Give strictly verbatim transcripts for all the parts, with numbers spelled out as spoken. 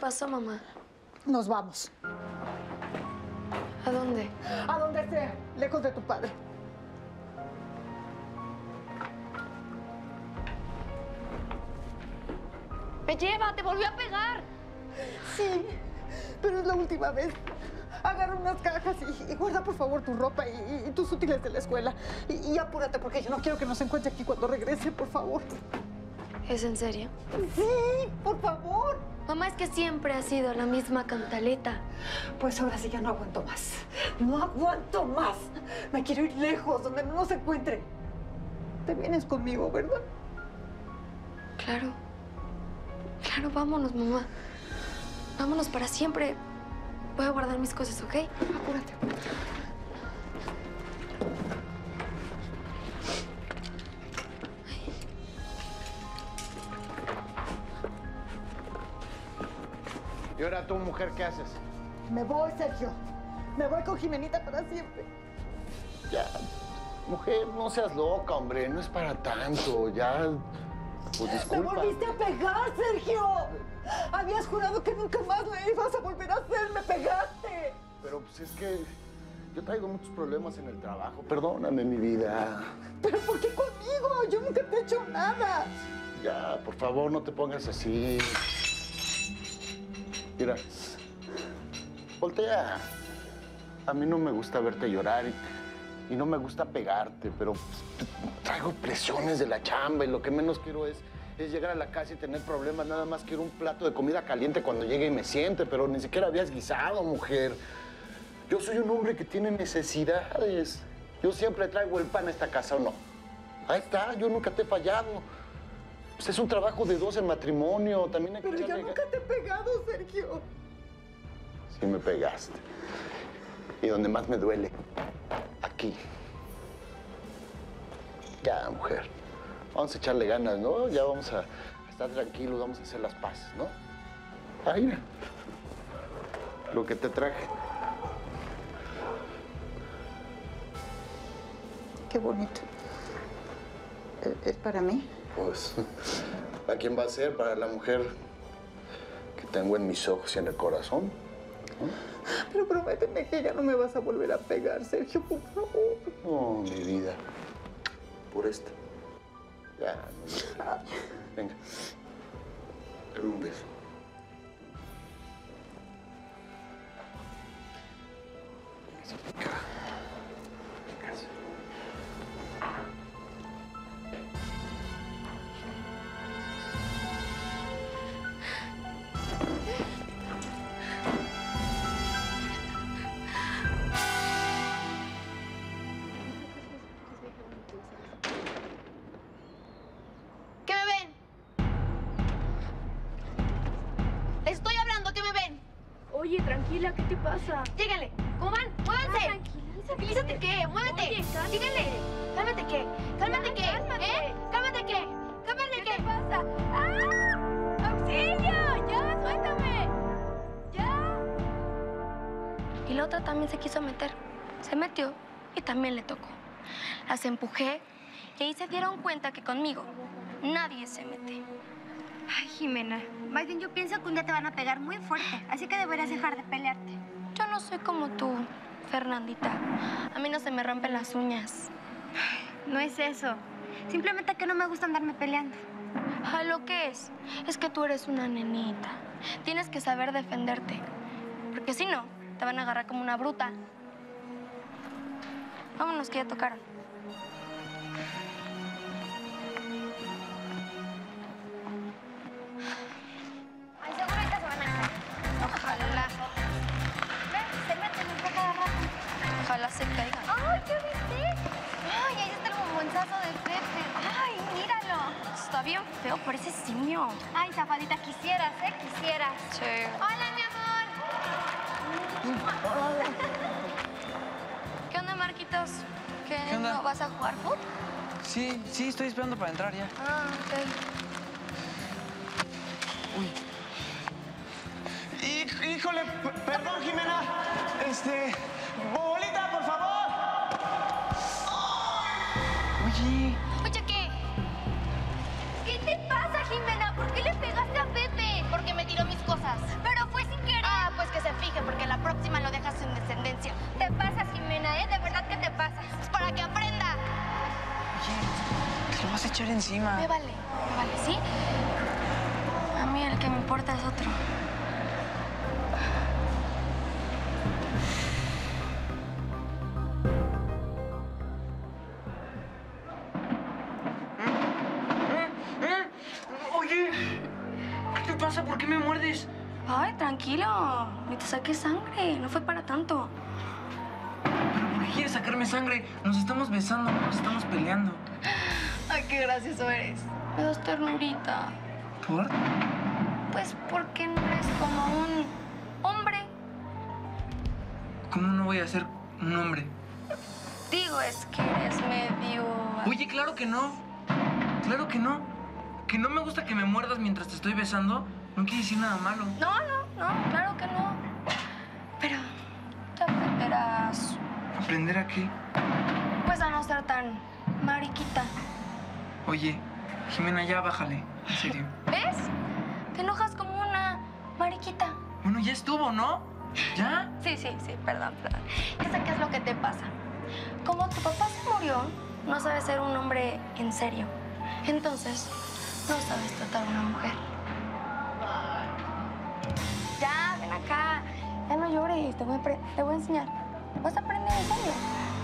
pasó, mamá? Nos vamos. ¿A dónde? A donde sea, lejos de tu padre. ¡Me lleva! ¡Te volvió a pegar! Sí, pero es la última vez. Agarra unas cajas y, y guarda por favor tu ropa y, y tus útiles de la escuela. Y, y apúrate porque yo no quiero que nos encuentre aquí cuando regrese, por favor. ¿Es en serio? Sí, por favor. Mamá, es que siempre ha sido la misma cantaleta. Pues ahora sí ya no aguanto más. No aguanto más. Me quiero ir lejos, donde no nos encuentre. Te vienes conmigo, ¿verdad? Claro. Claro, vámonos, mamá. Vámonos para siempre. Voy a guardar mis cosas, ¿ok? Apúrate, apúrate. ¿Y ahora tú, mujer, qué haces? Me voy, Sergio. Me voy con Jimenita para siempre. Ya, mujer, no seas loca, hombre. No es para tanto. Ya, pues disculpa. ¡Me volviste a pegar, Sergio! Habías jurado que nunca más lo ibas a volver a hacer. ¡Me pegaste! Pero pues es que yo traigo muchos problemas en el trabajo. Perdóname, mi vida. ¿Pero por qué conmigo? Yo nunca te he hecho nada. Ya, por favor, no te pongas así. Mira, voltea. A mí no me gusta verte llorar y, y no me gusta pegarte, pero pues, traigo presiones de la chamba y lo que menos quiero es, es llegar a la casa y tener problemas. Nada más quiero un plato de comida caliente cuando llegue y me siente, pero ni siquiera habías guisado, mujer. Yo soy un hombre que tiene necesidades. Yo siempre traigo el pan a esta casa, ¿o no? Ahí está, yo nunca te he fallado. Pues es un trabajo de dos en matrimonio, también hay que Pero yo echarle... nunca te he pegado, Sergio. Sí me pegaste. Y donde más me duele, aquí. Ya, mujer. Vamos a echarle ganas, ¿no? Ya vamos a estar tranquilos, vamos a hacer las paces, ¿no? Ahí, mira. Lo que te traje. Qué bonito. ¿Es para mí? Pues, ¿a quién va a ser? Para la mujer que tengo en mis ojos y en el corazón. ¿No? Pero prométeme que ya no me vas a volver a pegar, Sergio, por favor. No, mi vida. Por esta. Ya, no. Venga. Dame un beso. Venga. Gracias. ¿Qué me ven? Les estoy hablando, ¿qué me ven? Oye, tranquila, ¿qué te pasa? Llégale. ¿Cómo van? ¡Muévanse! Ah, tranquilízate. ¿Tranquilízate qué? ¡Muévete! Oye, cálmate. ¡Síguele! ¿Cálmate qué? ¿Cálmate Ya, qué? cálmate. ¿Eh? ¿Cálmate qué? ¿Cálmate ¿Qué qué? te pasa? ¡Ah! ¡Auxilio! ¡Ya, suéltame! ¡Ya! Y la otra también se quiso meter. Se metió y también le tocó. Las empujé y ahí se dieron cuenta que conmigo nadie se mete. Ay, Jimena, más bien yo pienso que un día te van a pegar muy fuerte, así que deberías dejar de pelearte. Yo no soy como tú, Fernandita. A mí no se me rompen las uñas. No es eso, simplemente que no me gusta andarme peleando. Ay, lo que es, es que tú eres una nenita. Tienes que saber defenderte, porque si no, te van a agarrar como una bruta. Vámonos, que ya tocaron. Ay, seguro ahorita se van a caer. Ojalá, ¿Ves? Se meten un poco cada rato. ojalá se caigan. ¡Ay, ya viste! ¡Ay, ahí está el bombonzazo de Pepe! ¡Ay, míralo! Está bien feo, parece simio. Ay, zafadita, quisieras, ¿eh? Quisieras. Sí. ¡Hola, mi amor! ¿Qué onda, Marquitos? ¿Qué, ¿Qué onda? no vas a jugar fútbol? Sí, sí, estoy esperando para entrar ya. Ah, ok. Uy. Hij- Híjole, p- perdón, Jimena. Este, bolita, por favor. Oye, Oye, ¿qué? ¿Qué te pasa, Jimena? ¿Por qué le pegaste a Pepe? Porque me tiró mis cosas. Pero echar encima. Me vale, me vale, ¿sí? A mí el que me importa es otro. Oye, ¿qué te pasa? ¿Por qué me muerdes? Ay, tranquilo. Ni te saques sangre. No fue para tanto. ¿Pero por qué quieres sacarme sangre? Nos estamos besando, no nos estamos peleando. Ay, qué gracioso eres. Me das ternurita. ¿Por? Pues porque no eres como un hombre. ¿Cómo no voy a ser un hombre? Digo, es que eres medio... Oye, claro que no. Claro que no. Que no me gusta que me muerdas mientras te estoy besando no quiere decir nada malo. No, no, no, claro que no. Pero te aprenderás, ¿Aprender a qué? pues, a no ser tan mariquita. Oye, Jimena, ya bájale. En serio. ¿Ves? Te enojas como una mariquita. Bueno, ya estuvo, ¿no? ¿Ya? Sí, sí, sí, perdón, perdón. Ya sé qué es lo que te pasa. Como tu papá se murió, no sabes ser un hombre en serio. Entonces, no sabes tratar a una mujer. Ya, ven acá. Ya no llores, te voy a, pre- te voy a enseñar. Vas a aprender en serio.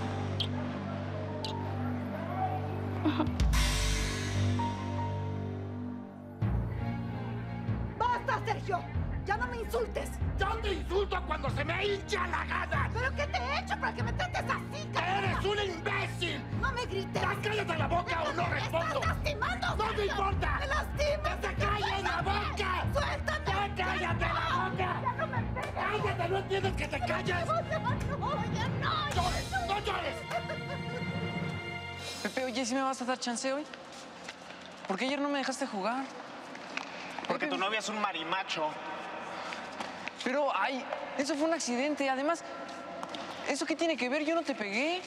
¡Basta, Sergio! ¡Ya no me insultes! Yo te insulto cuando se me hincha la gana. ¿Pero qué te he hecho para que me trates así, cara? ¡Eres un imbécil! ¡No me grites! ¡Ya cállate la boca o no ¡Me respondo! estás lastimando! ¡No me Sergio! importa! ¡Me lastimas! ¡Que se calle la boca! ¡Suéltame! ¡Ya cállate la boca! ¡Ya no me pegues! ¡Cállate! ¿No entiendes que te calles? ¡No, ya no! ¡Ya no! ¡Llores! ¡No llores! Pepe, oye, ¿sí me vas a dar chance hoy? ¿Por qué ayer no me dejaste jugar? Porque Pepe, tu novia es un marimacho. Pero, ay, eso fue un accidente. Además, ¿eso qué tiene que ver? Yo no te pegué.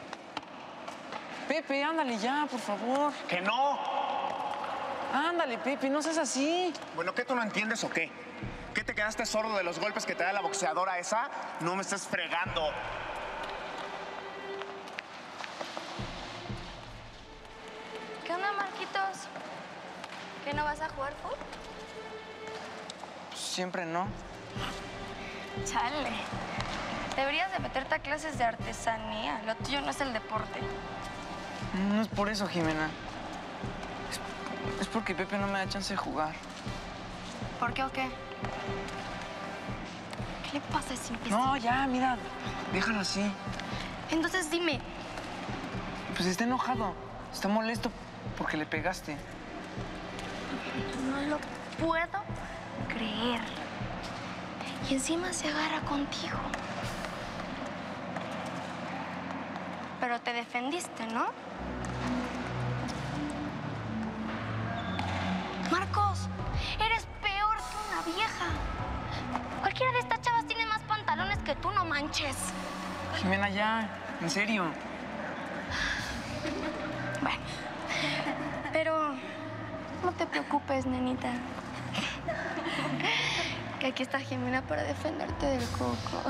Pepe, ándale ya, por favor. ¡Que no! Ándale, Pepe, no seas así. Bueno, ¿qué tú no entiendes o qué? ¿Qué te quedaste sordo de los golpes que te da la boxeadora esa? No me estés fregando. ¿Qué onda, Marquitos? ¿Que no vas a jugar fútbol? Siempre no. Chale. Deberías de meterte a clases de artesanía. Lo tuyo no es el deporte. No es por eso, Jimena. Es, es porque Pepe no me da chance de jugar. ¿Por qué o qué? ¿Qué le pasa a ese imbécil? No, ya, mira. Déjalo así. Entonces dime, Pues está enojado. Está molesto porque le pegaste. no lo puedo creer. Y encima se agarra contigo. Pero te defendiste, ¿no? Marcos, eres peor que una vieja. Cualquiera de estas chavas tiene más pantalones que tú, no manches. Jimena, ya. En serio. Bueno, pero no te preocupes, nenita. Que aquí está Jimena para defenderte del coco.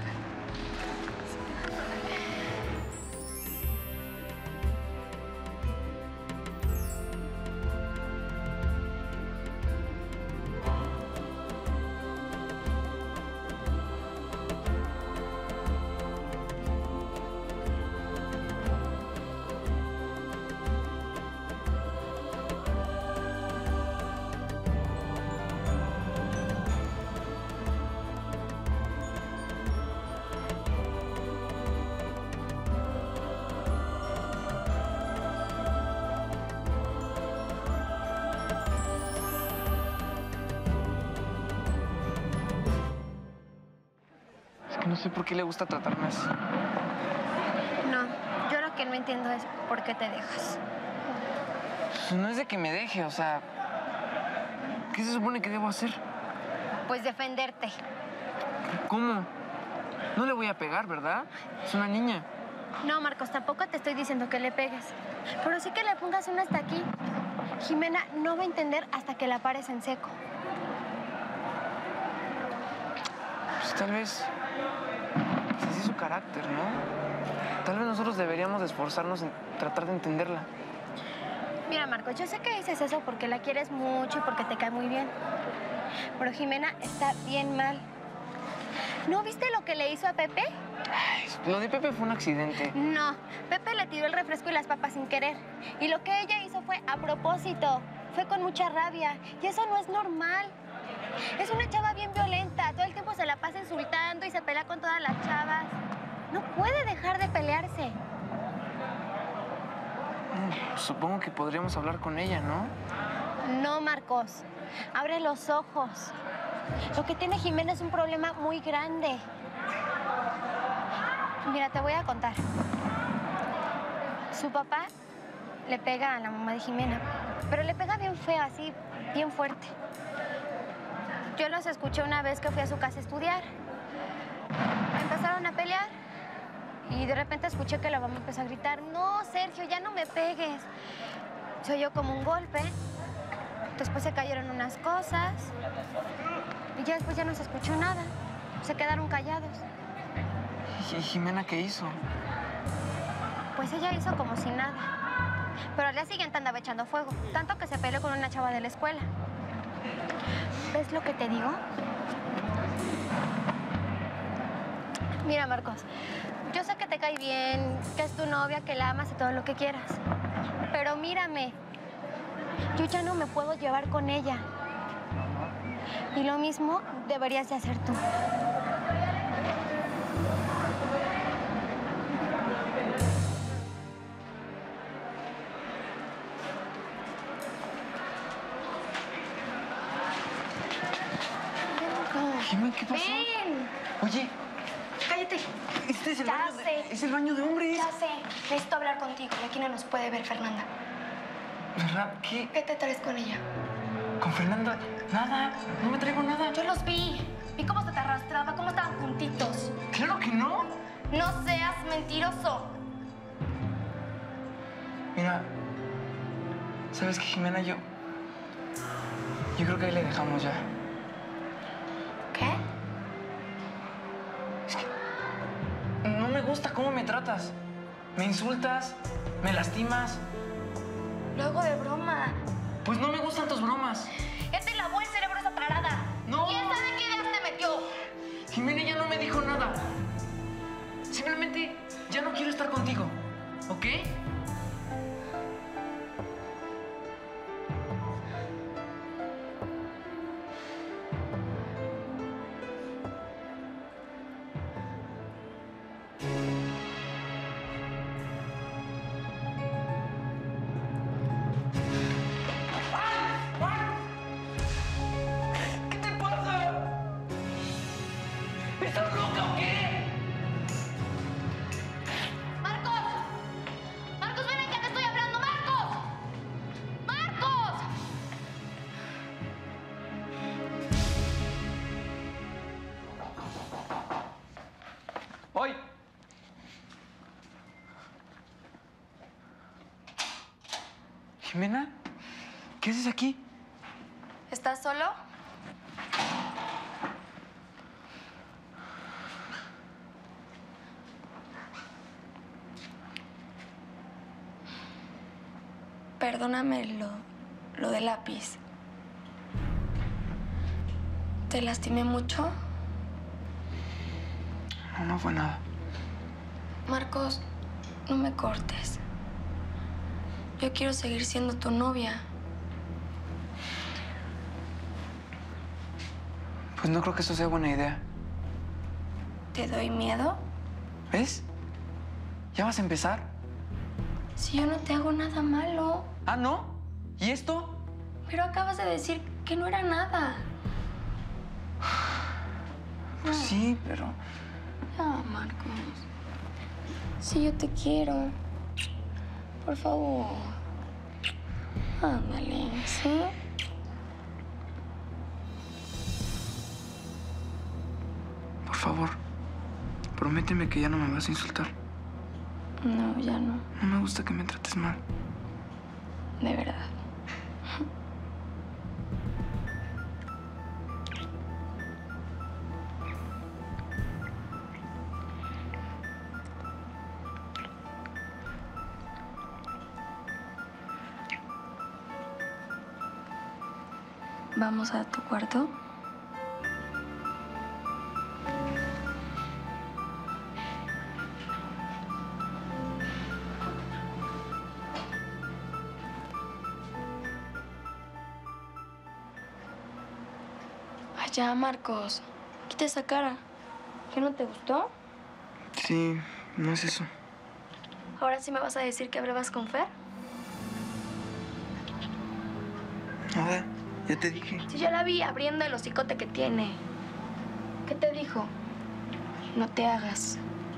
Es que no sé por qué le gusta tratarme así. No, yo lo que no entiendo es por qué te dejas. Pues no es de que me deje, o sea... ¿Qué se supone que debo hacer? Pues defenderte. ¿Cómo? No le voy a pegar, ¿verdad? Es una niña. No, Marcos, tampoco te estoy diciendo que le pegues. Pero sí que le pongas una hasta aquí. Jimena no va a entender hasta que la pares en seco. Pues tal vez... Pues así es su carácter, ¿no? Tal vez nosotros deberíamos de esforzarnos en tratar de entenderla. Mira, Marcos, yo sé que dices eso porque la quieres mucho y porque te cae muy bien. Pero Jimena está bien mal. ¿No viste lo que le hizo a Pepe? Ay, lo de Pepe fue un accidente. No, Pepe le tiró el refresco y las papas sin querer. Y lo que ella hizo fue a propósito. Fue con mucha rabia. Y eso no es normal. Es una chava bien violenta. Todo el tiempo se la pasa insultando y se pelea con todas las chavas. No puede dejar de pelearse. Mm, Supongo que podríamos hablar con ella, ¿no? No, Marcos. Abre los ojos. Lo que tiene Jimena es un problema muy grande. Mira, te voy a contar. Su papá le pega a la mamá de Jimena, pero le pega bien feo, así, bien fuerte. Yo los escuché una vez que fui a su casa a estudiar. Empezaron a pelear y de repente escuché que la mamá empezó a gritar, no, Sergio, ya no me pegues. Se oyó como un golpe. Después se cayeron unas cosas y ya después ya no se escuchó nada. Se quedaron callados. ¿Y Jimena qué hizo? Pues ella hizo como si nada. Pero al día siguiente andaba echando fuego, tanto que se peleó con una chava de la escuela. ¿Ves lo que te digo? Mira, Marcos, yo sé que te cae bien, que es tu novia, que la amas y todo lo que quieras. Pero mírame, yo ya no me puedo llevar con ella. Y lo mismo deberías de hacer tú. Jimena, ¿qué pasó? ¡Ven! Oye, ¡Cállate! este es el Ya baño de... sé. Es el baño de hombres. Ya sé. Necesito hablar contigo. Y aquí no nos puede ver Fernanda. ¿Verdad? ¿Qué? ¿Qué te traes con ella? ¿Con Fernanda? Nada. No me traigo nada. Yo los vi. Vi cómo se te arrastraba, cómo estaban juntitos. ¡Claro que no! No seas mentiroso. Mira, ¿sabes qué, Jimena? Yo... Yo creo que ahí le dejamos ya. ¿Qué? Es que no me gusta cómo me tratas. Me insultas, me lastimas. Lo hago de broma. Pues no me gustan tus bromas. Ya te lavó el cerebro esa tarada. No. ¿Quién sabe qué ideas te metió? Jimena ya no me dijo nada. Simplemente ya no quiero estar contigo, ¿ok? ¿Qué te pasa? ¿Estás loca o qué? ¡Marcos! ¡Marcos, ven acá, te estoy hablando! ¡Marcos! ¡Marcos! ¡Hoy! Jimena, ¿qué haces aquí? ¿Estás solo? Perdóname lo, lo del lápiz. ¿Te lastimé mucho? No, no fue nada. Marcos, no me cortes. Yo quiero seguir siendo tu novia. Pues no creo que eso sea buena idea. ¿Te doy miedo? ¿Ves? ¿Ya vas a empezar? Si yo no te hago nada malo. ¿Ah, no? ¿Y esto? Pero acabas de decir que no era nada. Pues sí, pero... No, Marcos. Si yo te quiero. Por favor. Ándale, ¿sí? Por favor, prométeme que ya no me vas a insultar. No, ya no. No me gusta que me trates mal. De verdad. ¿Vamos a tu cuarto? Ya, Marcos, quita esa cara. ¿Qué no te gustó? Sí, no es eso. ¿Ahora sí me vas a decir que hablabas con Fer? Nada, ya te dije. Sí, ya la vi abriendo el hocicote que tiene. ¿Qué te dijo? No te hagas.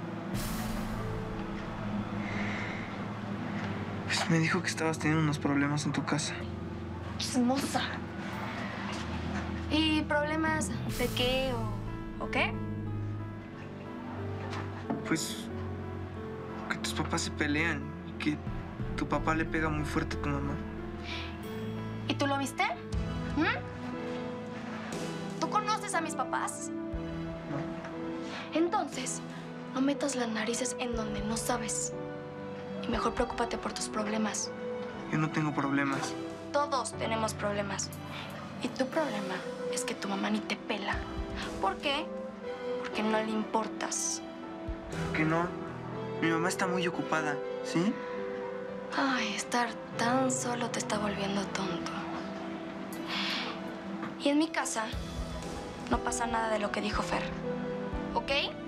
Pues me dijo que estabas teniendo unos problemas en tu casa. Chismosa. ¿Y problemas de qué o, o qué? Pues que tus papás se pelean y que tu papá le pega muy fuerte a tu mamá. ¿Y tú lo viste? ¿Mm? ¿Tú conoces a mis papás? No. Entonces, no metas las narices en donde no sabes. Y mejor preocúpate por tus problemas. Yo no tengo problemas. Todos tenemos problemas. Y tu problema es que tu mamá ni te pela. ¿Por qué? Porque no le importas. ¿Por qué no? Mi mamá está muy ocupada, ¿sí? Ay, estar tan solo te está volviendo tonto. Y en mi casa no pasa nada de lo que dijo Fer, ¿ok?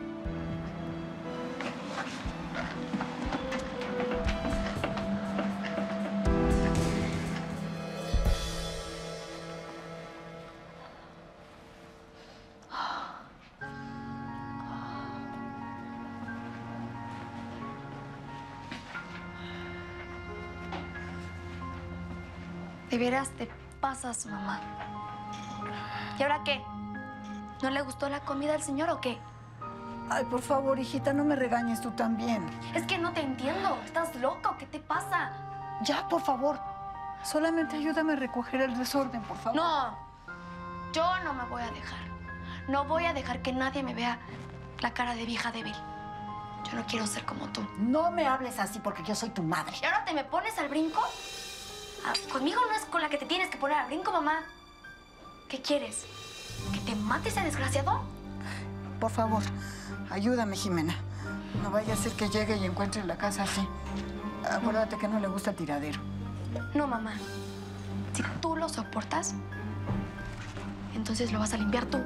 De veras te pasas, mamá. ¿Y ahora qué? ¿No le gustó la comida al señor o qué? Ay, por favor, hijita, no me regañes tú también. Es que no te entiendo. ¿Estás loca? ¿Qué te pasa? Ya, por favor. Solamente ayúdame a recoger el desorden, por favor. No, yo no me voy a dejar. No voy a dejar que nadie me vea la cara de vieja débil. Yo no quiero ser como tú. No me hables así porque yo soy tu madre. ¿Y ahora te me pones al brinco? Ah, conmigo no es con la que te tienes que poner al brinco, mamá. ¿Qué quieres? ¿Que te mate ese desgraciado? Por favor, ayúdame, Jimena. No vaya a ser que llegue y encuentre la casa así. Acuérdate que no le gusta el tiradero. No, mamá. Si tú lo soportas, entonces lo vas a limpiar tú.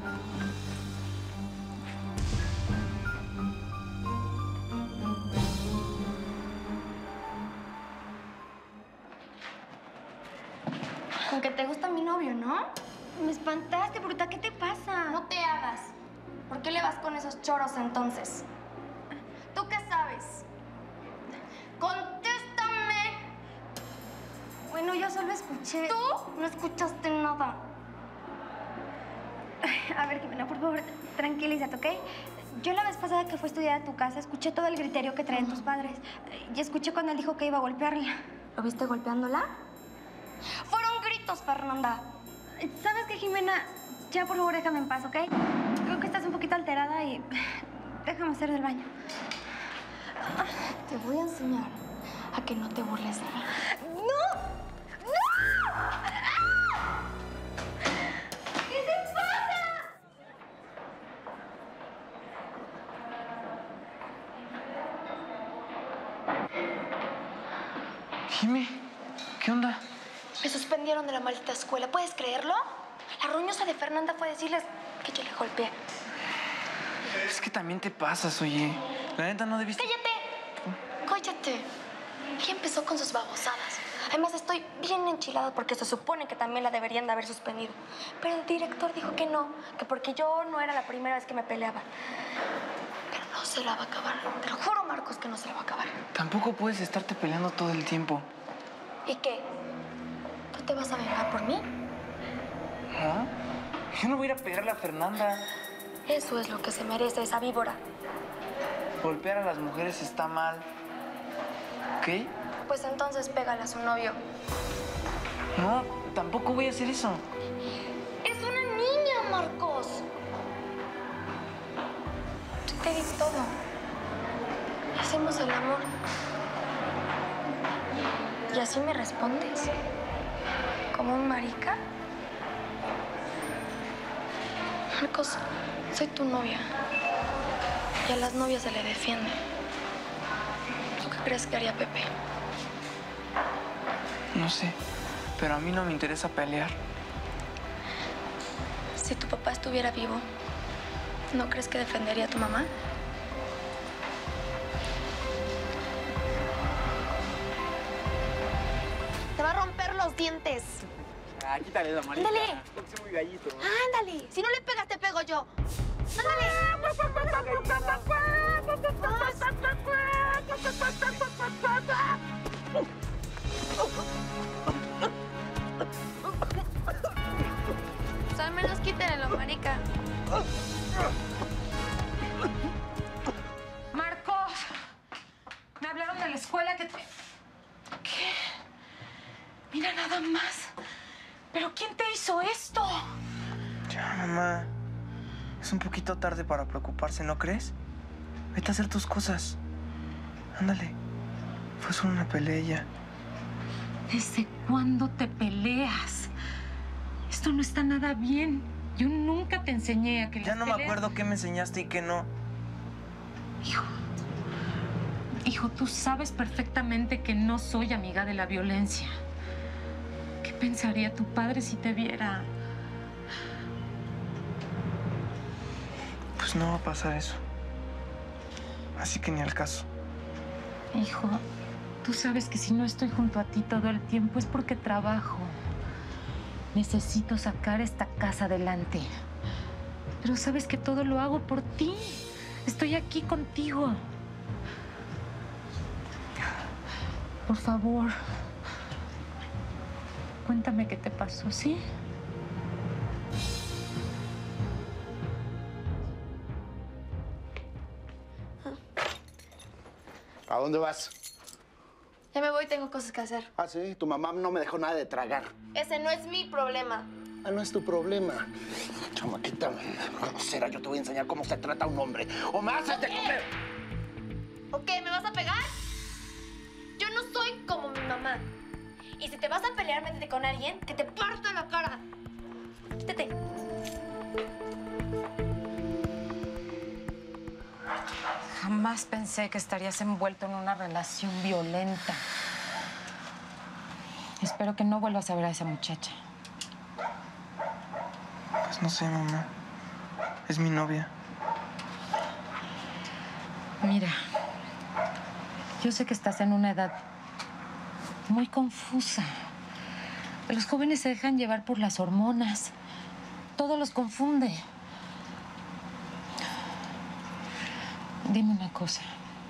Con que te gusta mi novio, ¿no? Me espantaste, bruta. ¿Qué te pasa? No te hagas. ¿Por qué le vas con esos choros entonces? ¿Tú qué sabes? ¡Contéstame! Bueno, yo solo escuché... Tú no escuchaste nada. A ver, Jimena, por favor, tranquilízate, ¿ok? Yo la vez pasada que fui a estudiar a tu casa, escuché todo el griterío que traen tus padres. Y escuché cuando él dijo que iba a golpearla. ¿Lo viste golpeándola? Fueron gritos, Fernanda. ¿Sabes qué, Jimena? Ya, por favor, déjame en paz, ¿ok? Creo que estás un poquito alterada y... déjame hacer del baño. Te voy a enseñar a que no te burles de mí. ¡No! ¡No! ¿Qué te pasa? Jimmy, ¿qué onda? Me suspendieron de la maldita escuela. ¿Puedes creerlo? La roñosa de Fernanda fue a decirles que yo le golpeé. Es que también te pasas, oye. La neta no debiste... ¡Cállate! ¡Cállate! Ella empezó con sus babosadas. Además, estoy bien enchilada porque se supone que también la deberían de haber suspendido. Pero el director dijo que no, que porque yo no era la primera vez que me peleaba. Pero no se la va a acabar. Te lo juro, Marcos, que no se la va a acabar. Tampoco puedes estarte peleando todo el tiempo. ¿Y qué? ¿Tú te vas a vengar por mí? ¿Ah? Yo no voy a ir a pegarle a Fernanda. Eso es lo que se merece esa víbora. Golpear a las mujeres está mal. ¿Ok? Pues entonces pégale a su novio. No, tampoco voy a hacer eso. ¡Es una niña, Marcos! Yo te di todo. Hicimos el amor. ¿Y así me respondes? ¿Como un marica? Marcos, soy tu novia. Y a las novias se le defiende. ¿Tú qué crees que haría Pepe? No sé, pero a mí no me interesa pelear. Si tu papá estuviera vivo, ¿no crees que defendería a tu mamá? Te va a romper los dientes. Ah, quítale la marica. Ándale. Soy muy gallito. Ándale. Si no le pegas, te pego yo. Ándale. Pues al menos quítenle, marica. Marcos, me hablaron de la escuela que te... ¿Qué? Mira nada más. ¿Pero quién te hizo esto? Ya, mamá. Es un poquito tarde para preocuparse, ¿no crees? Vete a hacer tus cosas. Ándale. Fue solo una pelea. ¿Desde cuándo te peleas? Esto no está nada bien. Yo nunca te enseñé a que Ya las no me peleas- acuerdo qué me enseñaste y qué no. Hijo, hijo, tú sabes perfectamente que no soy amiga de la violencia. ¿Qué pensaría tu padre si te viera? Pues no va a pasar eso. Así que ni al caso. Hijo, tú sabes que si no estoy junto a ti todo el tiempo es porque trabajo. Necesito sacar esta casa adelante. Pero sabes que todo lo hago por ti. Estoy aquí contigo. Por favor, cuéntame qué te pasó, ¿sí? ¿A dónde vas? Ya me voy, tengo cosas que hacer. Ah, sí, tu mamá no me dejó nada de tragar. Ese no es mi problema. Ah, no es tu problema. Chamaquita, grosera, yo te voy a enseñar cómo se trata a un hombre. ¡O me haces de comer! ¿O qué? ¿Me vas a pegar? Yo no soy como mi mamá. Y si te vas a pelear, métete con alguien que te parta la cara. Quítate. Jamás pensé que estarías envuelto en una relación violenta. Espero que no vuelvas a ver a esa muchacha. Pues no sé, mamá. Es mi novia. Mira, yo sé que estás en una edad muy confusa. Los jóvenes se dejan llevar por las hormonas. Todo los confunde. Dime una cosa.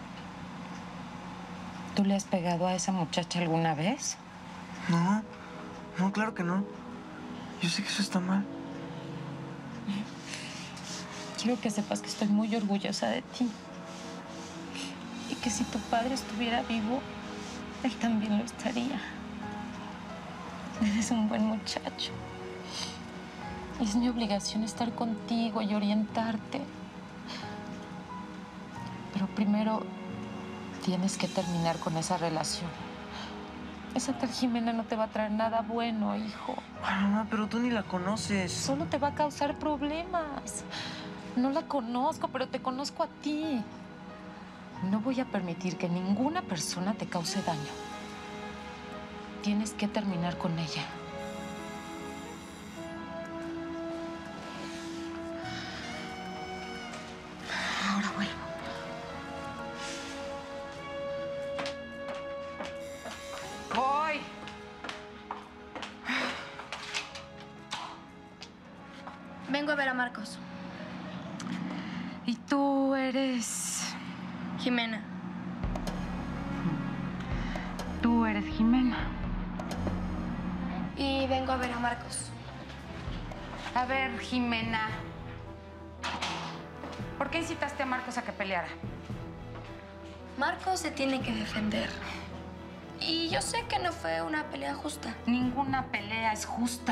¿Tú le has pegado a esa muchacha alguna vez? No, no, claro que no. Yo sé que eso está mal. Quiero que sepas que estoy muy orgullosa de ti. Y que si tu padre estuviera vivo, él también lo estaría. Eres un buen muchacho. Es mi obligación estar contigo y orientarte. Pero primero tienes que terminar con esa relación. Esa tal Jimena no te va a traer nada bueno, hijo. Ay, mamá, pero tú ni la conoces. Solo te va a causar problemas. No la conozco, pero te conozco a ti. No voy a permitir que ninguna persona te cause daño. Tienes que terminar con ella. Ahora vuelvo. Voy. Vengo a ver a Marcos. ¿Y tú eres...? Jimena. Tú eres Jimena. Y vengo a ver a Marcos. A ver, Jimena. ¿Por qué incitaste a Marcos a que peleara? Marcos se tiene que defender. Y yo sé que no fue una pelea justa. Ninguna pelea es justa.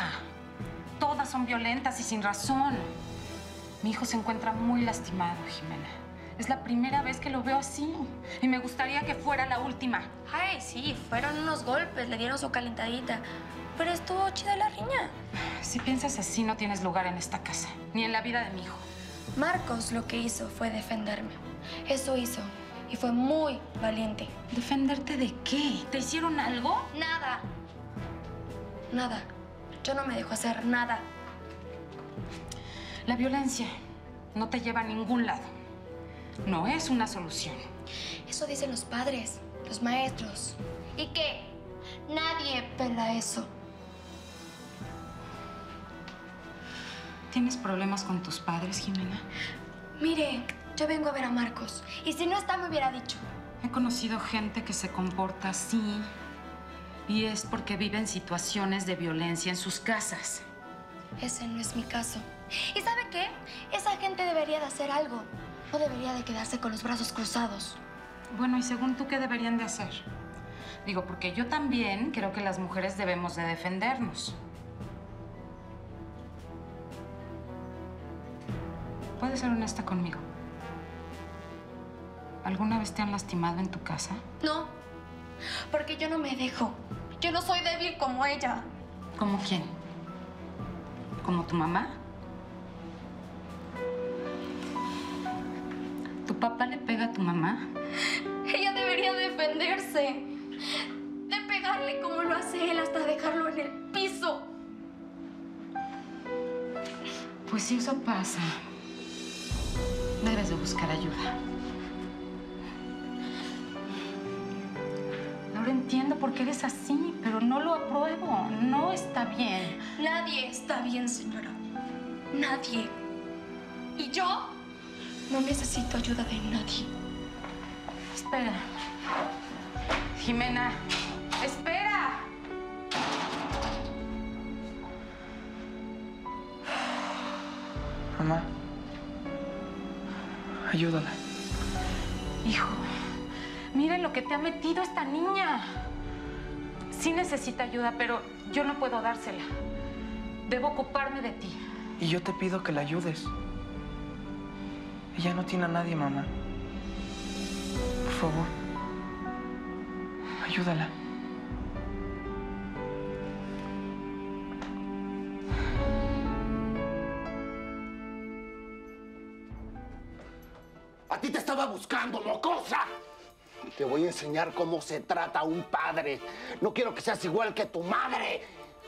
Todas son violentas y sin razón. Mi hijo se encuentra muy lastimado, Jimena. Es la primera vez que lo veo así y me gustaría que fuera la última. Ay, sí, fueron unos golpes, le dieron su calentadita. Pero estuvo chida la riña. Si piensas así, no tienes lugar en esta casa, ni en la vida de mi hijo. Marcos lo que hizo fue defenderme. Eso hizo. Y fue muy valiente. ¿Defenderte de qué? ¿Te hicieron algo? Nada. Nada. Yo no me dejo hacer nada. La violencia no te lleva a ningún lado. No es una solución. Eso dicen los padres, los maestros. ¿Y qué? Nadie pela eso. ¿Tienes problemas con tus padres, Jimena? Mire, yo vengo a ver a Marcos. Y si no está, me hubiera dicho. He conocido gente que se comporta así. Y es porque viven situaciones de violencia en sus casas. Ese no es mi caso. ¿Y sabe qué? Esa gente debería de hacer algo. No debería de quedarse con los brazos cruzados. Bueno, ¿y según tú qué deberían de hacer? Digo, porque yo también creo que las mujeres debemos de defendernos. ¿Puedes ser honesta conmigo? ¿Alguna vez te han lastimado en tu casa? No, porque yo no me dejo. Yo no soy débil como ella. ¿Cómo quién? ¿Como tu mamá? ¿Tu papá le pega a tu mamá? Ella debería defenderse. De pegarle como lo hace él hasta dejarlo en el piso. Pues si eso pasa, debes de buscar ayuda. Ahora entiendo por qué eres así, pero no lo apruebo. No está bien. Nadie está bien, señora. Nadie. Y yo no necesito ayuda de nadie. Espera. Jimena, espera. Mamá, ayúdala. Hijo, miren lo que te ha metido esta niña. Sí necesita ayuda, pero yo no puedo dársela. Debo ocuparme de ti. Y yo te pido que la ayudes. Ella no tiene a nadie, mamá. Por favor, ayúdala. A ti te estaba buscando, mocosa. Te voy a enseñar cómo se trata a un padre. No quiero que seas igual que tu madre.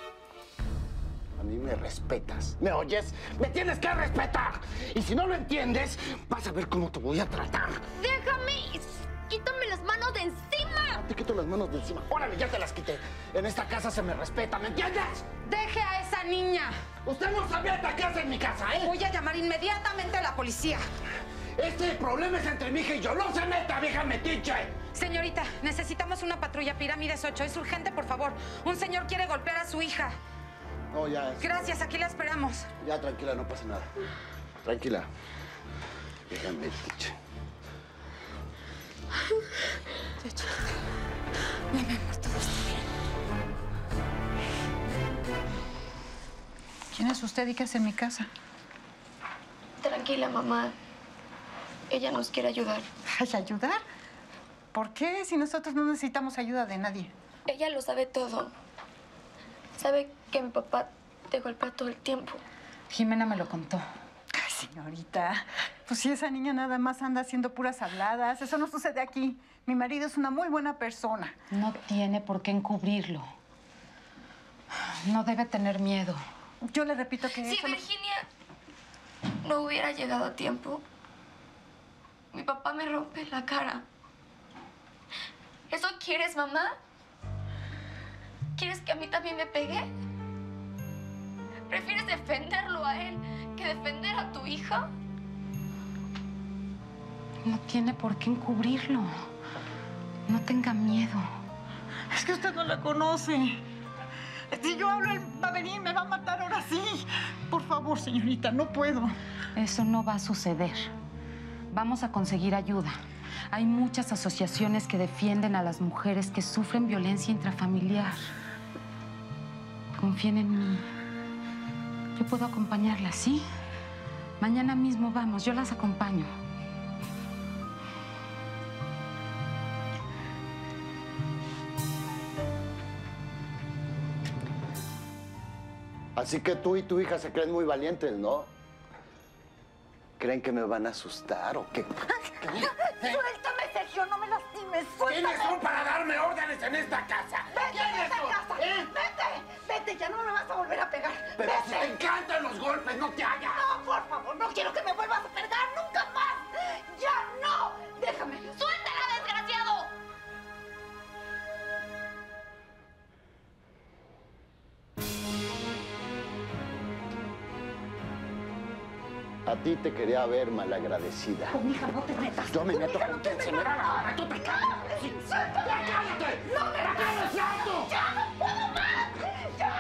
A mí me respetas, ¿me oyes? ¡Me tienes que respetar! Y si no lo entiendes, vas a ver cómo te voy a tratar. ¡Déjame! ¡Quítame las manos de encima! Te quito las manos de encima. Órale, ya te las quité. En esta casa se me respeta, ¿me entiendes? ¡Deje a esa niña! Usted no se meta qué hace en mi casa, ¿eh? Voy a llamar inmediatamente a la policía. Este problema es entre mi hija y yo. ¡No se meta, vieja metiche! Señorita, necesitamos una patrulla Pirámides ocho. Es urgente, por favor. Un señor quiere golpear a su hija. No, ya. Gracias, aquí la esperamos. Ya, tranquila, no pasa nada. Tranquila. Vieja metiche. Ya, chiquita. Ya, mi amor, todo está bien. ¿Quién es usted y qué hace en mi casa? Tranquila, mamá. Ella nos quiere ayudar. Ay, ¿ayudar? ¿Por qué? Si nosotros no necesitamos ayuda de nadie. Ella lo sabe todo. Sabe que mi papá te golpea todo el tiempo. Jimena me lo contó. Ay, señorita, pues si esa niña nada más anda haciendo puras habladas, eso no sucede aquí. Mi marido es una muy buena persona. No tiene por qué encubrirlo. No debe tener miedo. Yo le repito que Si eso no- Virginia no hubiera llegado a tiempo, mi papá me rompe la cara. ¿Eso quieres, mamá? ¿Quieres que a mí también me pegue? ¿Prefieres defenderlo a él que defender a tu hija? No tiene por qué encubrirlo. No tenga miedo. Es que usted no la conoce. Si yo hablo, él va a venir y me va a matar ahora sí. Por favor, señorita, no puedo. Eso no va a suceder. Vamos a conseguir ayuda. Hay muchas asociaciones que defienden a las mujeres que sufren violencia intrafamiliar. Confíen en mí. Yo puedo acompañarlas, ¿sí? Mañana mismo vamos, yo las acompaño. Así que tú y tu hija se creen muy valientes, ¿no? ¿Creen que me van a asustar o qué? ¡Suéltame, Sergio! ¡No me lastimes! ¡Suéltame! ¿Quiénes son para darme órdenes en esta casa? ¡Vete de esta casa! ¿Eh? ¡Vete! ¡Vete! ¡Ya no me vas a volver a pegar! Pero ¡Vete! si te encantan los golpes, no te hagas. ¡No, por favor! ¡No quiero que me vuelvas a pegar nunca más! ¡Ya no! ¡Déjame! ¡Suéltala, desgraciado! A ti te quería ver malagradecida. Con mi hija no te metas. Yo me Con mi meto hija no con te quien se metas. me da la gana. ¡Tú te callas! Sí, ¡suéltame! ¡Ya cállate! ¡No me la ¡Cállate, Santo! ¡Ya no puedo más! ¡Ya!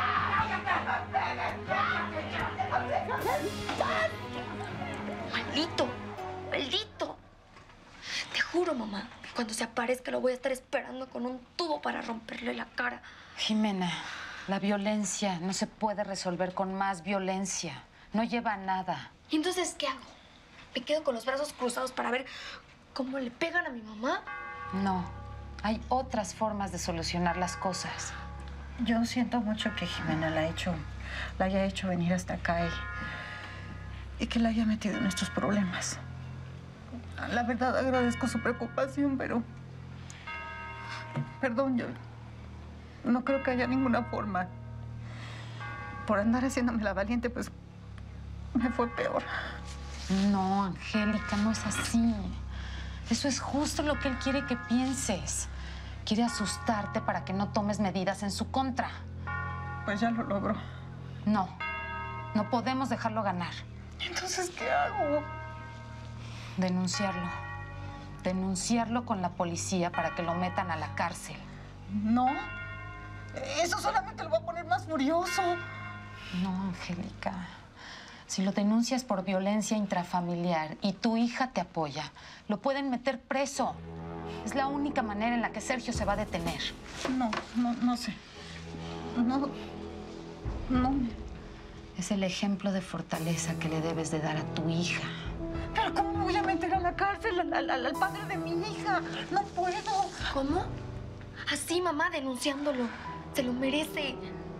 ¡Maldito! ¡Maldito! Te juro, mamá, que cuando se aparezca lo voy a estar esperando con un tubo para romperle la cara. Jimena, la violencia no se puede resolver con más violencia. No lleva a nada. ¿Y entonces qué hago? ¿Me quedo con los brazos cruzados para ver cómo le pegan a mi mamá? No. Hay otras formas de solucionar las cosas. Yo siento mucho que Jimena la, ha hecho, la haya hecho venir hasta acá y, y que la haya metido en estos problemas. La verdad, agradezco su preocupación, pero... Perdón, yo no creo que haya ninguna forma. Por andar haciéndome la valiente, pues me fue peor. No, Angélica, no es así. Eso es justo lo que él quiere que pienses. Quiere asustarte para que no tomes medidas en su contra. Pues ya lo logró. No, no podemos dejarlo ganar. Entonces, ¿qué hago? Denunciarlo. Denunciarlo con la policía para que lo metan a la cárcel. No. Eso solamente lo va a poner más furioso. No, Angélica. Si lo denuncias por violencia intrafamiliar y tu hija te apoya, lo pueden meter preso. Es la única manera en la que Sergio se va a detener. No, no, no sé. No, no. Es el ejemplo de fortaleza que le debes de dar a tu hija. Pero ¿cómo me voy a meter a la cárcel al, al, al padre de mi hija? No puedo. ¿Cómo? Así, mamá, denunciándolo. Se lo merece.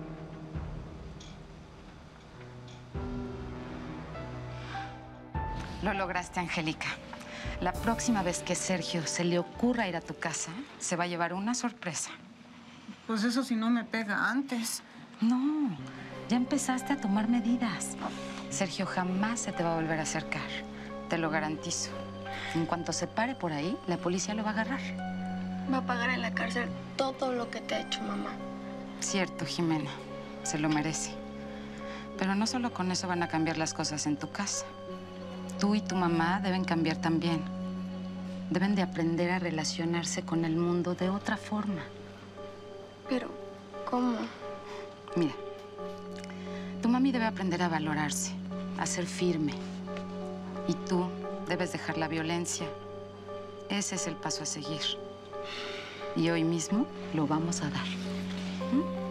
Lo lograste, Angélica. La próxima vez que Sergio se le ocurra ir a tu casa, se va a llevar una sorpresa. Pues eso si no me pega antes. No, ya empezaste a tomar medidas. Sergio jamás se te va a volver a acercar. Te lo garantizo. En cuanto se pare por ahí, la policía lo va a agarrar. Va a pagar en la cárcel todo lo que te ha hecho, mamá. Cierto, Jimena. Se lo merece. Pero no solo con eso van a cambiar las cosas en tu casa. Tú y tu mamá deben cambiar también. Deben de aprender a relacionarse con el mundo de otra forma. Pero, ¿cómo? Mira, tu mami debe aprender a valorarse, a ser firme. Y tú debes dejar la violencia. Ese es el paso a seguir. Y hoy mismo lo vamos a dar. ¿Mm?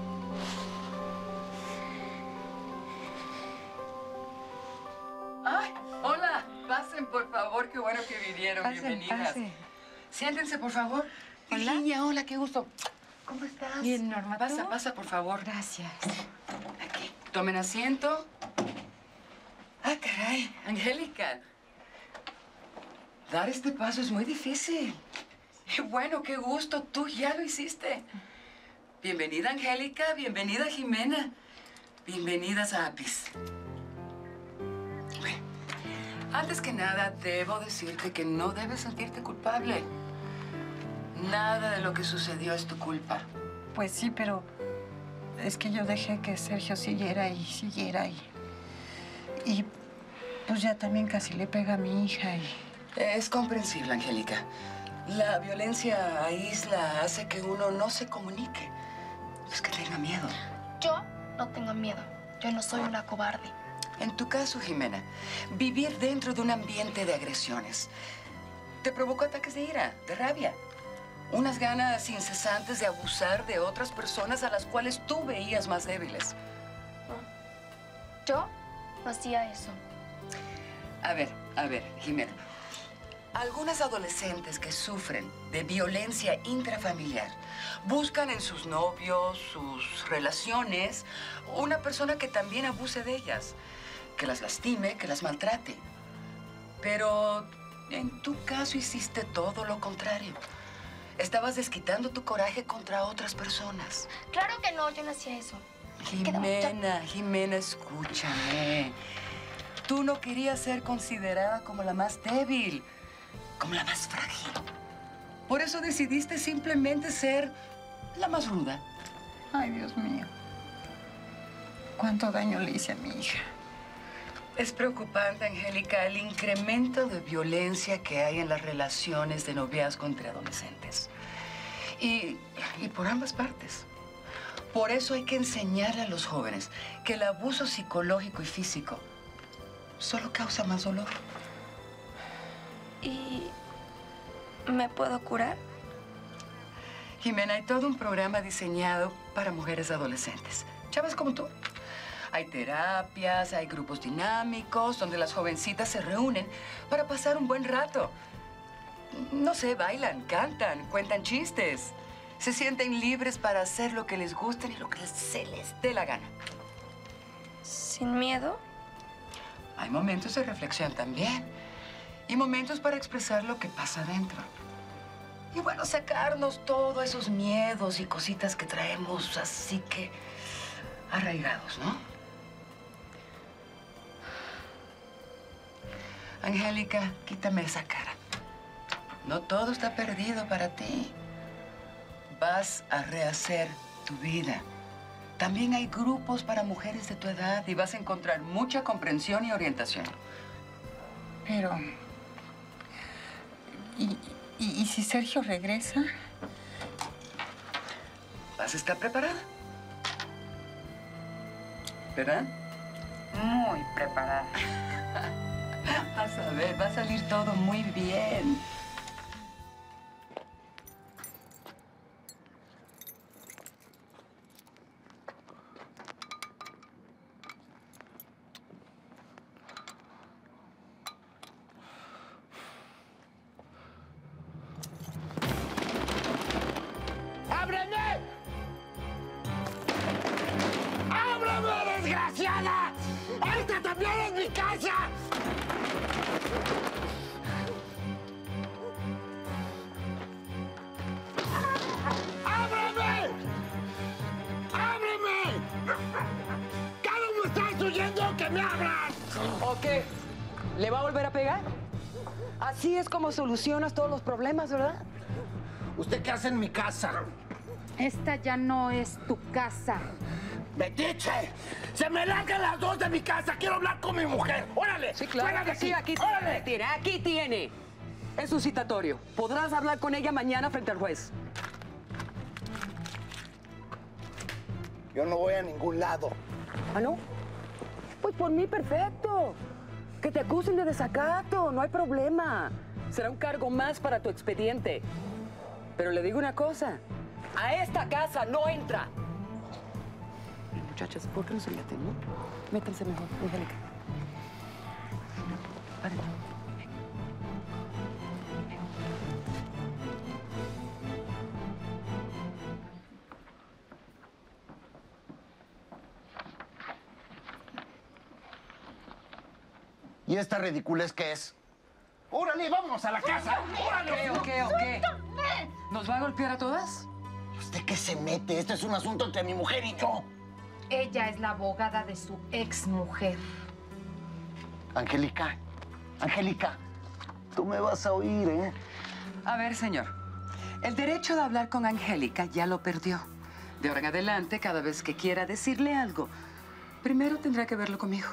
¡Ay! ¡Hola! Pasen, por favor. Qué bueno que vinieron. Pase, Bienvenidas. pase. Siéntense, por favor. Hola. Virginia, hola, qué gusto. ¿Cómo estás? Bien, Norma, Pasa, ¿tú? pasa, por favor. Gracias. Aquí. Tomen asiento. Ah, caray. Angélica. Dar este paso es muy difícil. Y bueno, qué gusto. Tú ya lo hiciste. Bienvenida, Angélica. Bienvenida, Jimena. Bienvenidas a Apis. Bueno, antes que nada, debo decirte que no debes sentirte culpable. Nada de lo que sucedió es tu culpa. Pues sí, pero es que yo dejé que Sergio siguiera y siguiera y... Y pues ya también casi le pega a mi hija y... Es comprensible, Angélica. La violencia aísla, hace que uno no se comunique. Es que tenga miedo. Yo no tengo miedo. Yo no soy una cobarde. En tu caso, Jimena, vivir dentro de un ambiente de agresiones te provocó ataques de ira, de rabia. Unas ganas incesantes de abusar de otras personas a las cuales tú veías más débiles. Yo no hacía eso. A ver, a ver, Jimena. Algunas adolescentes que sufren de violencia intrafamiliar Buscan en sus novios, sus relaciones, una persona que también abuse de ellas, que las lastime, que las maltrate. Pero en tu caso hiciste todo lo contrario. Estabas desquitando tu coraje contra otras personas. Claro que no, yo no hacía eso. Jimena, Jimena, escúchame. Tú no querías ser considerada como la más débil, como la más frágil. Por eso decidiste simplemente ser la más ruda. Ay, Dios mío. ¿Cuánto daño le hice a mi hija? Es preocupante, Angélica, el incremento de violencia que hay en las relaciones de noviazgo entre adolescentes. Y, y por ambas partes. Por eso hay que enseñarle a los jóvenes que el abuso psicológico y físico solo causa más dolor. ¿Y me puedo curar? Jimena, hay todo un programa diseñado para mujeres adolescentes. Chavas como tú. Hay terapias, hay grupos dinámicos donde las jovencitas se reúnen para pasar un buen rato. No sé, bailan, cantan, cuentan chistes. Se sienten libres para hacer lo que les guste y lo que se les dé la gana. ¿Sin miedo? Hay momentos de reflexión también. Y momentos para expresar lo que pasa adentro. Y bueno, sacarnos todos esos miedos y cositas que traemos así que arraigados, ¿no? Angélica, quítame esa cara. No todo está perdido para ti. Vas a rehacer tu vida. También hay grupos para mujeres de tu edad y vas a encontrar mucha comprensión y orientación. Pero... ¿Y, y, y si Sergio regresa? ¿Vas a estar preparada? ¿Verdad? Muy preparada. Vas a ver, va a salir todo muy bien. ¡Ábreme! ¡Ábreme, desgraciada! ¡Esta también es mi casa! ¡Ábreme! ¡Ábreme! ¿Cómo me estás oyendo que me abras? ¿O qué? ¿Le va a volver a pegar? Así es como solucionas todos los problemas, ¿verdad? ¿Usted qué hace en mi casa? Esta ya no es tu casa. ¡Metiche! ¡Se me largan las dos de mi casa! ¡Quiero hablar con mi mujer! ¡Órale! Sí, claro ¡Fuera de que sí, aquí ¡Órale! tiene, aquí tiene. Es un citatorio. Podrás hablar con ella mañana frente al juez. Yo no voy a ningún lado. ¿Ah, no? Pues por mí, perfecto. Que te acusen de desacato, no hay problema. Será un cargo más para tu expediente. Pero le digo una cosa, a esta casa no entra. Muchachas, ¿por qué no se meten, no? Métanse mejor, Angélica. Párate. ¿Y esta ridiculez qué es? ¡Órale, vámonos a la casa! ¡Órale! ¿O qué, o qué? ¿Nos va a golpear a todas? ¿Usted qué se mete? Este es un asunto entre mi mujer y yo. Ella es la abogada de su exmujer. Angélica, Angélica, tú me vas a oír, ¿eh? A ver, señor. El derecho de hablar con Angélica ya lo perdió. De ahora en adelante, cada vez que quiera decirle algo, primero tendrá que verlo conmigo.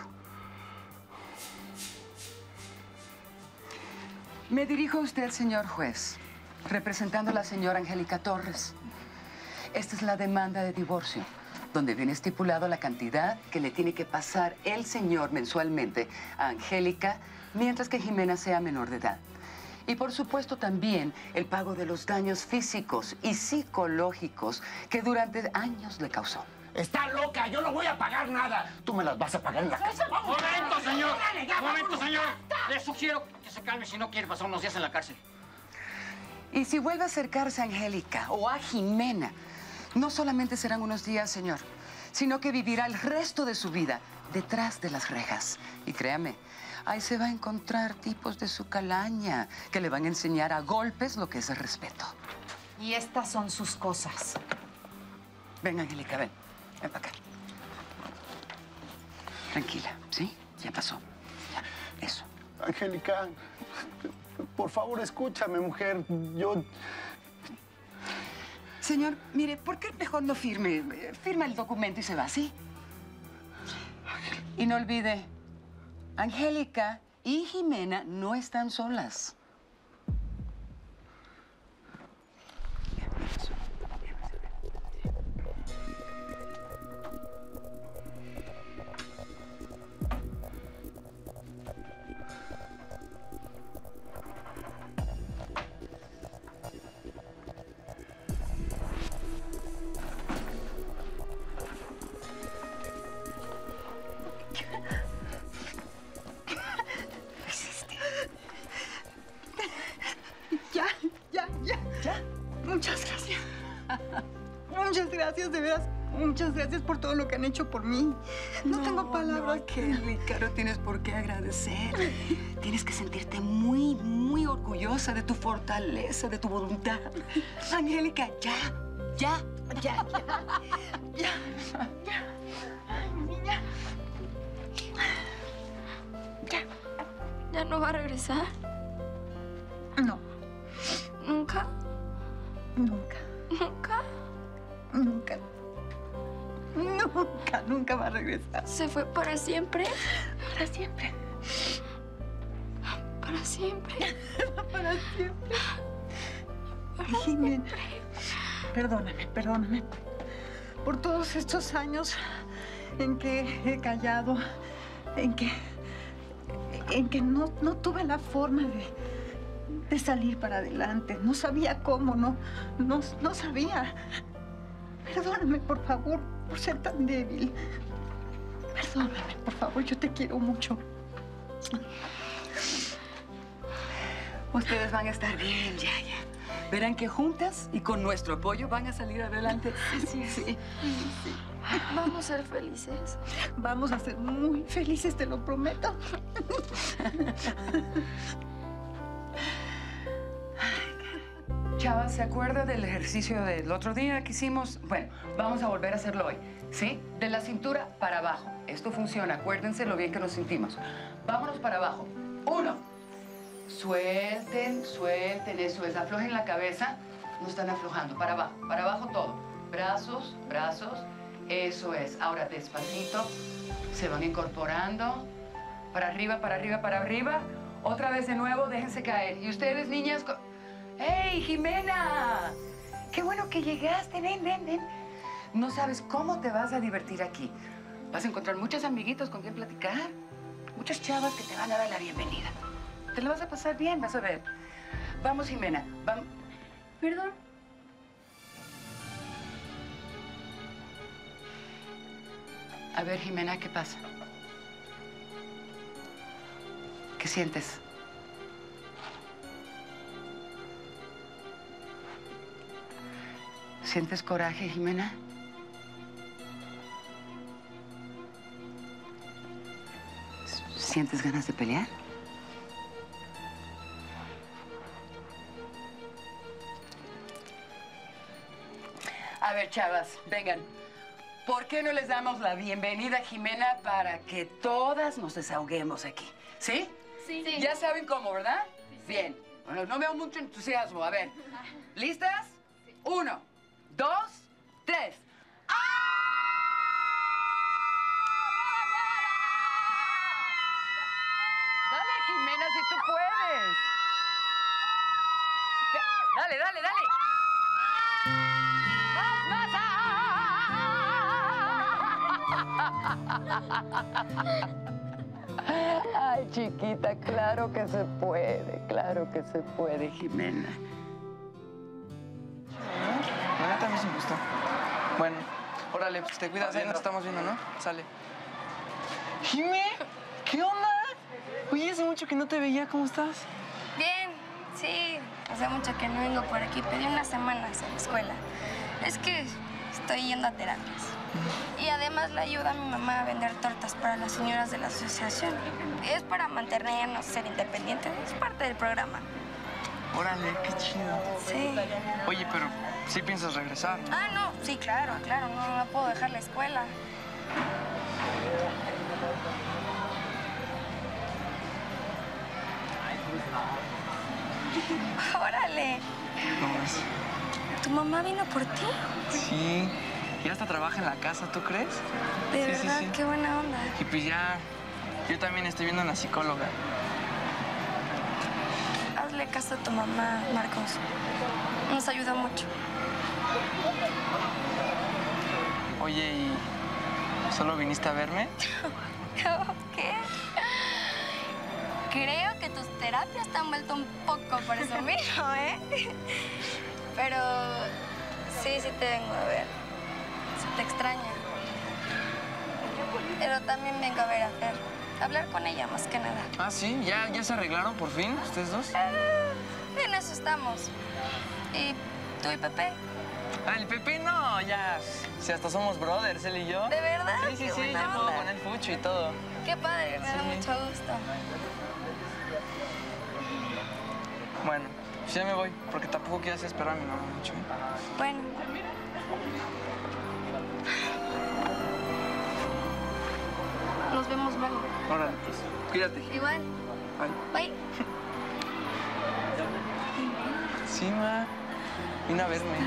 Me dirijo a usted, señor juez, representando a la señora Angélica Torres. Esta es la demanda de divorcio, donde viene estipulado la cantidad que le tiene que pasar el señor mensualmente a Angélica, mientras que Jimena sea menor de edad. Y por supuesto también el pago de los daños físicos y psicológicos que durante años le causó. ¡Está loca! ¡Yo no voy a pagar nada! Tú me las vas a pagar en la casa. ¡Vamos! ¡Momento, señor! ¡Órale, ya, ¡Momento, vámonos! señor! Le sugiero que se calme si no quiere pasar unos días en la cárcel. Y si vuelve a acercarse a Angélica o a Jimena, no solamente serán unos días, señor, sino que vivirá el resto de su vida detrás de las rejas. Y créame, ahí se va a encontrar tipos de su calaña que le van a enseñar a golpes lo que es el respeto. Y estas son sus cosas. Ven, Angélica, ven. Ven para acá. Tranquila, ¿sí? Ya pasó. Ya, eso. Angélica, por favor, escúchame, mujer. Yo... Señor, mire, ¿por qué mejor no firme? Firma el documento y se va, ¿sí? Y no olvide, Angélica y Jimena no están solas. Ya, ya, ya. ¿Ya? Muchas gracias. Muchas gracias, de veras. Muchas gracias por todo lo que han hecho por mí. No, no tengo palabras. No, Angélica, no tienes por qué agradecer. Tienes que sentirte muy, muy orgullosa de tu fortaleza, de tu voluntad. Angélica, ya, ya, ya, ya, ya, ya. Ay, mi niña. Ya. ¿Ya no va a regresar? No. ¿Nunca? Nunca. ¿Nunca? Nunca. Nunca, nunca va a regresar. ¿Se fue para siempre? Para siempre. Para siempre. Para siempre. Para Jimena, perdóname, perdóname por todos estos años en que he callado, en que, en que no, no tuve la forma de, de salir para adelante. No sabía cómo, no, no, no sabía. Perdóname, por favor, por ser tan débil. Perdóname, por favor, yo te quiero mucho. Ustedes van a estar bien, Yaya. Verán que juntas y con nuestro apoyo van a salir adelante. Sí, sí, sí. sí, sí. Vamos a ser felices. Vamos a ser muy felices, te lo prometo. Chava, ¿se acuerda del ejercicio del otro día que hicimos? Bueno, vamos a volver a hacerlo hoy, ¿sí? De la cintura para abajo. Esto funciona, acuérdense lo bien que nos sentimos. Vámonos para abajo. Uno. Suelten, suelten, eso es. Aflojen la cabeza. No están aflojando. Para abajo, para abajo todo. Brazos, brazos. Eso es. Ahora despacito. Se van incorporando. Para arriba, para arriba, para arriba. Otra vez de nuevo, déjense caer. Y ustedes, niñas... ¡Hey, Jimena! ¡Qué bueno que llegaste! Ven, ven, ven. No sabes cómo te vas a divertir aquí. Vas a encontrar muchos amiguitos con quien platicar. Muchas chavas que te van a dar la bienvenida. Te la vas a pasar bien, vas a ver. Vamos, Jimena. Vamos. Perdón. A ver, Jimena, ¿qué pasa? ¿Qué sientes? ¿Sientes coraje, Jimena? ¿Sientes ganas de pelear? A ver, chavas, vengan. ¿Por qué no les damos la bienvenida a Jimena para que todas nos desahoguemos aquí? ¿Sí? Sí. sí. Ya saben cómo, ¿verdad? Sí, sí. Bien. Bueno, no veo mucho entusiasmo. A ver. ¿Listas? Sí. Uno, dos, tres. ¡Ah! Dale, Jimena, si tú puedes. Dale, dale, dale. Ay, chiquita, claro que se puede, claro que se puede, Jimena. La neta a mí sí me gustó. Bueno, órale, pues te cuidas, ahí nos estamos viendo, ¿no? Sale. Jimé, ¿qué onda? Oye, hace mucho que no te veía, ¿cómo estás? Bien, sí. Hace mucho que no vengo por aquí. Pedí unas semanas en la escuela. Es que estoy yendo a terapias. Y además le ayuda a mi mamá a vender tortas para las señoras de la asociación. Es para mantenernos, ser independientes. Es parte del programa. Órale, qué chido. Sí. Oye, pero ¿sí piensas regresar? Ah, no, sí, claro, claro. No, no puedo dejar la escuela. ¡Órale! ¿Cómo es? ¿Tu mamá vino por ti? Sí. Y hasta trabaja en la casa, ¿tú crees? De sí, verdad, sí, sí. qué buena onda. Y pues ya, yo también estoy viendo a una psicóloga. Hazle caso a tu mamá, Marcos. Nos ayuda mucho. Oye, ¿y solo viniste a verme? ¿Qué? Creo que tus terapias te han vuelto un poco por eso mismo, ¿eh? Pero sí, sí te vengo a ver. Se te extraña. Pero también vengo a ver a Fer. A hablar con ella más que nada. Ah, ¿sí? ¿Ya, ya se arreglaron por fin, ustedes dos? En eso estamos. ¿Y tú y Pepe? Ah, el Pepe no, ya. Si hasta somos brothers, él y yo. ¿De verdad? Sí, sí, Qué sí, buena ya puedo onda. con el fucho y todo. Qué padre, me da Sí. mucho gusto. Bueno, pues ya me voy, porque tampoco quiero hacer esperar a mi mamá mucho. ¿eh? Bueno. Nos vemos luego. Órale, pues, cuídate. Igual. Bye. Bye. Sí, ma. Vine a verme.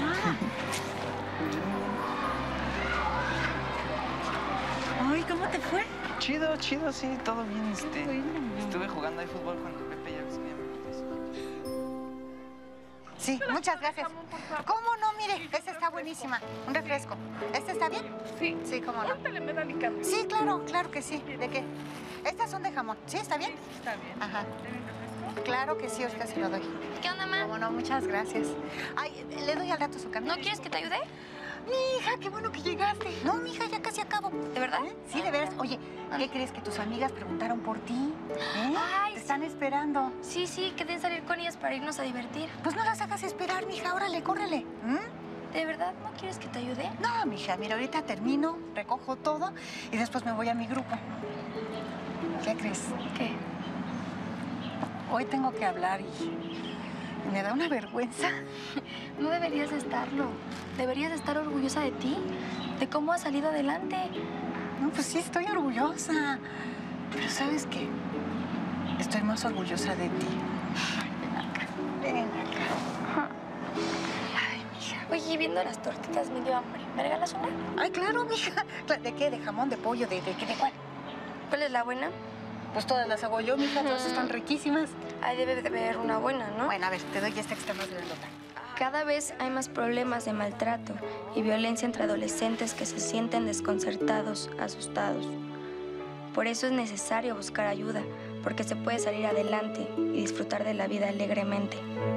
Ay, ¿cómo te fue? Chido, chido, sí, todo bien. Este, estuve jugando ahí fútbol con Pepe, ya ves que ya me apetece. Sí, muchas gracias. ¿Cómo no? Mire, esta está buenísima. Un refresco. ¿Este está bien? Sí. Sí, cómo no. Cuéntale, me da mi cambio. Sí, claro, claro que sí. ¿De qué? Estas son de jamón. ¿Sí? ¿Está bien? Está bien. Ajá. Claro que sí, ahorita se lo doy. ¿Qué onda, ma? Cómo no, muchas gracias. Ay, le doy al rato su cambio. ¿No quieres que te ayude? Mi hija, qué bueno que llegaste. No, mi hija, ya casi acabo. ¿De verdad? Sí, de veras. Oye, ¿qué crees? Que tus amigas preguntaron por ti. ¿Eh? Ay, Te están esperando. Sí, sí, quedé salir con ellas para irnos a divertir. Pues no las hagas esperar, mija. Órale, córrele. ¿Mm? ¿De verdad no quieres que te ayude? No, mija, mira, ahorita termino, recojo todo y después me voy a mi grupo. ¿Qué crees? ¿Qué? Hoy tengo que hablar y, y me da una vergüenza. No deberías estarlo. Deberías estar orgullosa de ti, de cómo has salido adelante. No, pues sí, estoy orgullosa. Pero ¿sabes qué? Estoy más orgullosa de ti. Ven acá, ven acá. Ay, mija. Oye, viendo las tortitas me dio hambre. ¿Me regalas una? Ay, claro, mija. ¿De qué? ¿De jamón, de pollo? ¿De, de qué? ¿De cuál? ¿Cuál es la buena? Pues todas las hago yo, mija. Todas están riquísimas. Ahí debe de haber una buena, ¿no? Bueno, a ver, te doy esta que está más grandota. Cada vez hay más problemas de maltrato y violencia entre adolescentes que se sienten desconcertados, asustados. Por eso es necesario buscar ayuda, porque se puede salir adelante y disfrutar de la vida alegremente.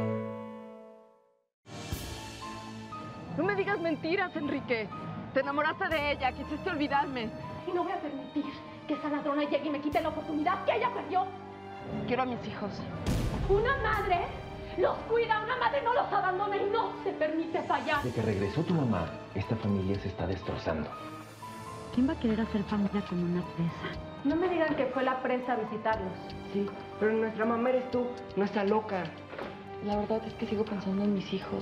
No me digas mentiras, Enrique. Te enamoraste de ella, quisiste olvidarme. Y no voy a permitir que esa ladrona llegue y me quite la oportunidad que ella perdió. Quiero a mis hijos. Una madre los cuida, una madre no los abandona y no se permite fallar. Desde que regresó tu mamá, esta familia se está destrozando. ¿Quién va a querer hacer familia con una presa? No me digan que fue la prensa a visitarlos. Sí, pero nuestra mamá eres tú, nuestra loca. La verdad es que sigo pensando en mis hijos.